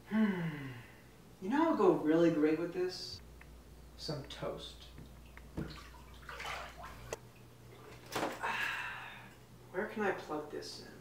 You know what would go really great with this? Some toast. Where can I plug this in?